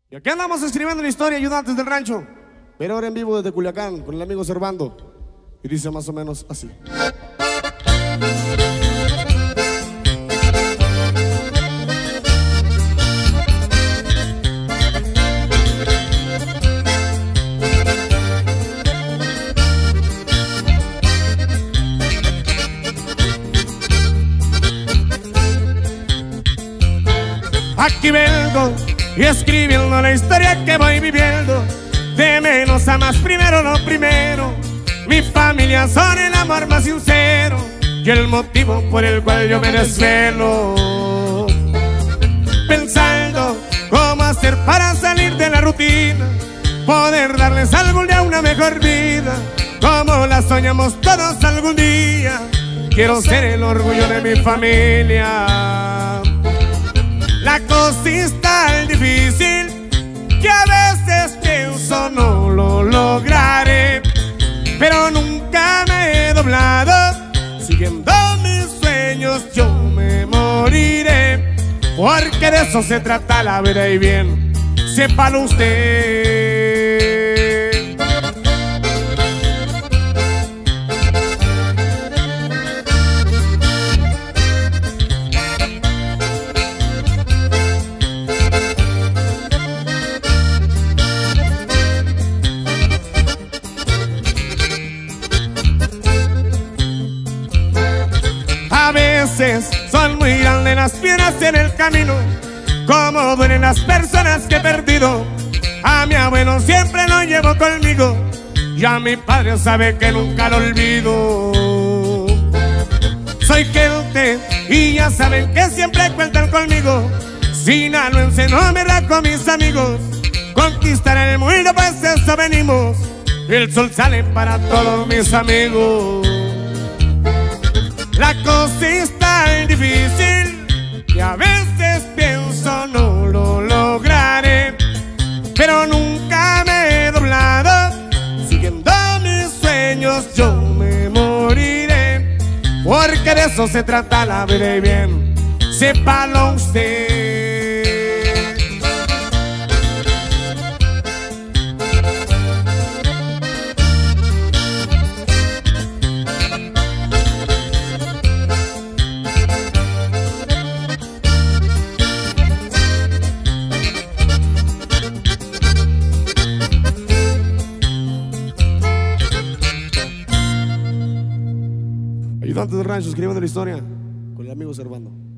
Y aquí andamos escribiendo la historia, ayudantes del rancho, pero ahora en vivo desde Culiacán con el amigo Servando. Y dice más o menos así. Aquí vengo y escribiendo la historia que voy viviendo, de menos a más, primero lo primero. Mi familia son el amor más sincero y el motivo por el cual yo me desvelo, pensando cómo hacer para salir de la rutina, poder darles algún día una mejor vida, como la soñamos todos algún día. Quiero ser el orgullo de mi familia. La cosa es tan difícil que a veces pienso no lo lograré, pero nunca me he doblado. Siguiendo mis sueños yo me moriré, porque de eso se trata la vida, y bien, sépalo usted. A veces son muy grandes las piedras en el camino, como duelen las personas que he perdido. A mi abuelo siempre lo llevo conmigo, y a mi padre sabe que nunca lo olvido. Soy gente y ya saben que siempre cuentan conmigo. Sinaloense no me da con mis amigos, conquistar el mundo pues eso venimos. El sol sale para todos mis amigos. La cosa es tan difícil que a veces pienso no lo lograré, pero nunca me he doblado. Siguiendo mis sueños yo me moriré, porque de eso se trata la vida, y bien, sépalo usted. Ayudantes del rancho escribiendo la historia con el amigo Servando.